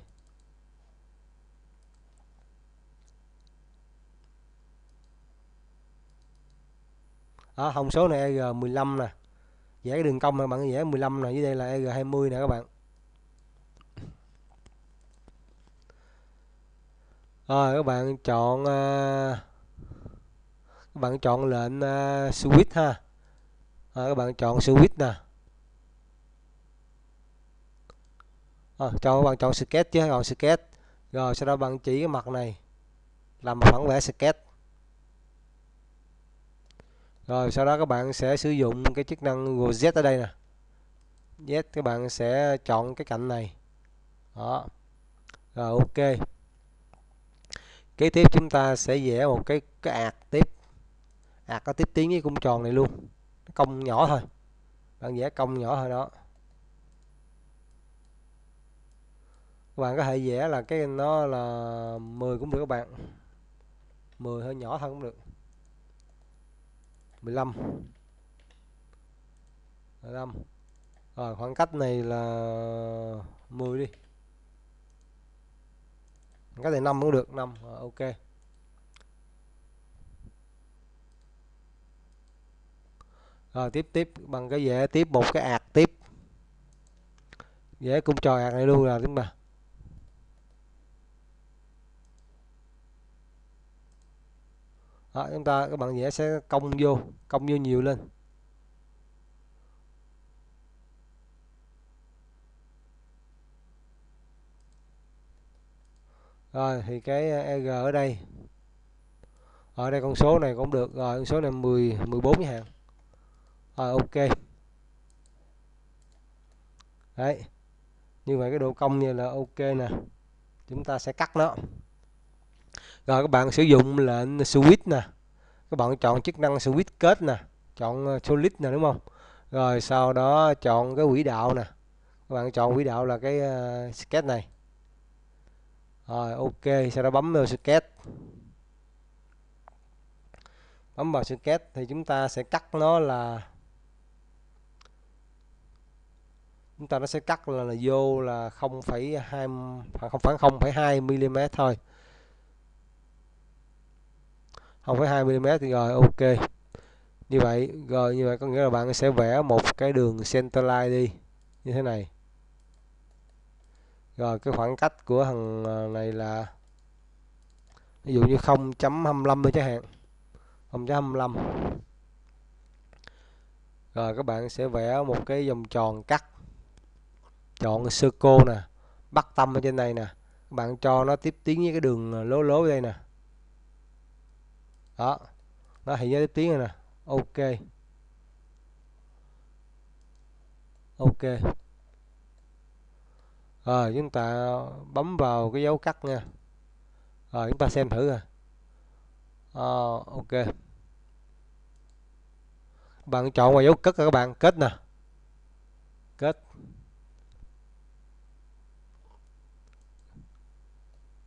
Đó, thông số này EG15 nè. Vẽ cái đường cong này bạn vẽ 15 nè, dưới đây là EG20 nè các bạn. Rồi các bạn chọn lệnh switch ha. Rồi các bạn chọn switch nè. Cho các bạn chọn sketch chứ, còn sketch. Rồi sau đó bạn chỉ cái mặt này làm một phẳng vẽ sketch. Rồi sau đó các bạn sẽ sử dụng cái chức năng Z ở đây nè. Z các bạn sẽ chọn cái cạnh này. Đó. Rồi OK. Kế tiếp chúng ta sẽ vẽ một cái ạt tiếp. Ạt có tiếp tiến với cung tròn này luôn. Cong nhỏ thôi. Bạn vẽ cong nhỏ thôi đó. Các bạn có thể vẽ là cái nó là 10 cũng được các bạn. 10 hơi nhỏ thôi cũng được. 15. 15. Rồi khoảng cách này là 10 đi. Khoảng cách này 5 cũng được, 5. Rồi, OK. Rồi tiếp bằng cái vẽ tiếp một cái ạt tiếp. Vẽ cung tròn ạt này luôn là chúng ta. Đó, các bạn vẽ sẽ cong vô nhiều lên. Rồi thì cái EG ở đây. Ở đây con số này cũng được. Rồi con số này 14 chẳng hạn. Rồi OK. Đấy. Như vậy cái độ cong như là OK nè. Chúng ta sẽ cắt nó. Rồi các bạn sử dụng lệnh switch nè. Các bạn chọn chức năng switch kết nè. Chọn solid nè đúng không? Rồi sau đó chọn cái quỹ đạo nè. Các bạn chọn quỹ đạo là cái sketch này. Rồi OK, sau đó bấm vào sketch. Bấm vào sketch thì chúng ta sẽ cắt nó là nó sẽ cắt là vô là 0,2 mm thôi. 0,2 mm thì rồi OK. Như vậy có nghĩa là bạn sẽ vẽ một cái đường centerline đi như thế này. Rồi cái khoảng cách của thằng này là ví dụ như 0.25 thôi chẳng hạn. 0.25. Rồi các bạn sẽ vẽ một cái vòng tròn cắt. Chọn circle nè, bắt tâm ở trên này nè. Các bạn cho nó tiếp tiến với cái đường lố lố đây nè. Đó. Nó hiện tiếp tiến rồi nè. OK. OK. Rồi chúng ta bấm vào cái dấu cắt nha. Rồi chúng ta xem thử rồi. OK. Bạn chọn vào dấu cất rồi các bạn, kết nè. Kết.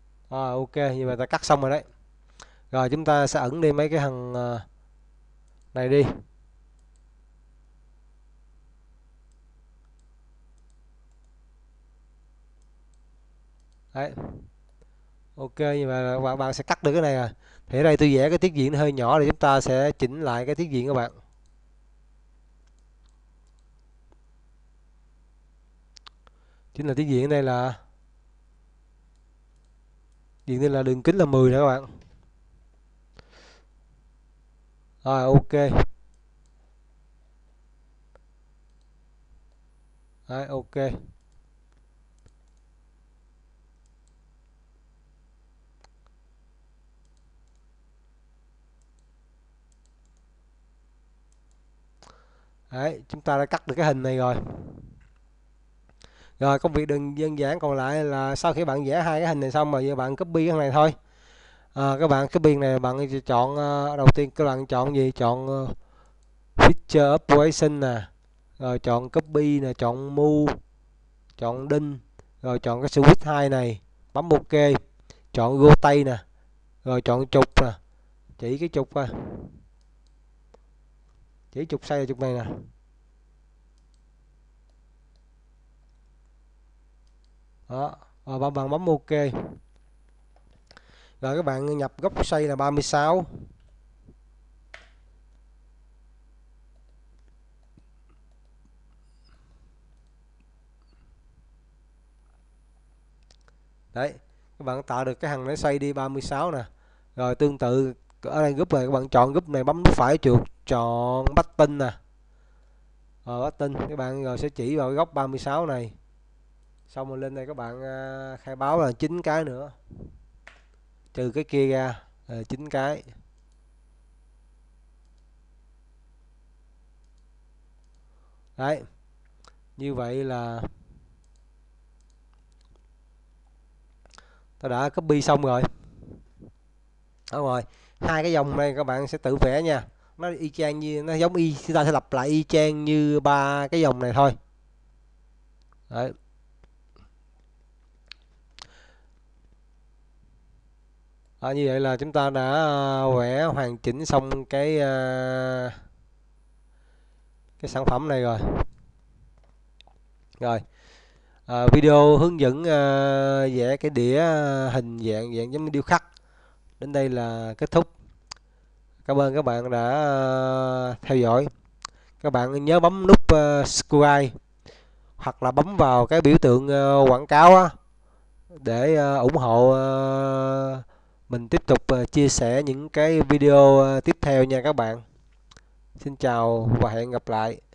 OK, như vậy ta cắt xong rồi đấy. Rồi chúng ta sẽ ẩn đi mấy cái thằng này đi. Đấy. Ok, nhưng mà bạn sẽ cắt được cái này à. Thì ở đây tôi vẽ cái tiết diện nó hơi nhỏ, thì chúng ta sẽ chỉnh lại cái tiết diện các bạn. Chính là tiết diện đây là diện đây là đường kính là 10 nè các bạn. Rồi ok. Đấy, ok. Đấy, chúng ta đã cắt được cái hình này rồi. Rồi công việc đơn giản còn lại là sau khi bạn vẽ hai cái hình này xong rồi giờ bạn copy cái này thôi. Các bạn copy này bạn chọn đầu tiên các bạn chọn gì? Chọn Feature Operation nè, rồi chọn copy nè, chọn move, chọn đinh, rồi chọn cái switch 2 này, bấm ok, chọn rotate nè, rồi chọn trục nè, chỉ cái trục coi, chỉ trục xoay là trục này nè. Đó, rồi bạn bấm ok. Rồi các bạn nhập góc xoay là 36. Đấy, các bạn tạo được cái hàng nó xoay đi 36 nè. Rồi tương tự ở đây group này các bạn chọn group này, bấm nút phải chuột chọn button nè. Rồi button các bạn rồi sẽ chỉ vào cái góc 36 này. Xong rồi lên đây các bạn khai báo là 9 cái nữa. Trừ cái kia ra, 9 cái. Đấy. Như vậy là ta đã copy xong rồi. Đúng rồi. Hai cái dòng này các bạn sẽ tự vẽ nha. Nó y chang như nó giống y, chúng ta sẽ lặp lại y chang như ba cái dòng này thôi. Đấy. Như vậy là chúng ta đã vẽ hoàn chỉnh xong cái sản phẩm này rồi. Rồi. Video hướng dẫn vẽ cái đĩa hình dạng giống như điêu khắc đến đây là kết thúc. Cảm ơn các bạn đã theo dõi. Các bạn nhớ bấm nút subscribe hoặc là bấm vào cái biểu tượng quảng cáo á, để ủng hộ mình tiếp tục chia sẻ những cái video tiếp theo nha các bạn. Xin chào và hẹn gặp lại.